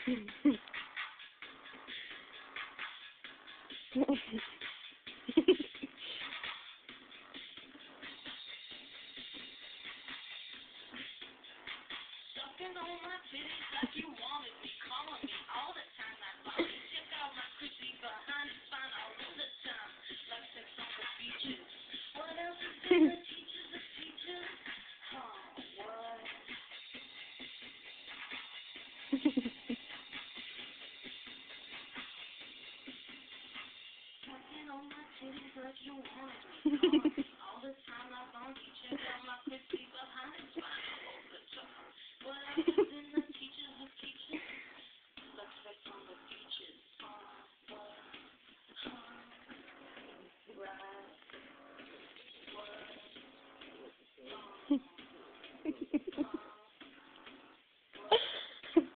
Sucking on my titties like you wanted me, calling me all the time. I thought you check out my crispy behind it's fine all the time. Like sex on the beaches. What else is there that teaches the teachers? Oh, what? Sucking on my titties like you wanted me, calling me all the time. I thought you check out my crispy behind it's fine all the time. What else is in the teachers of teachers? Like sex on the beaches. Right. What?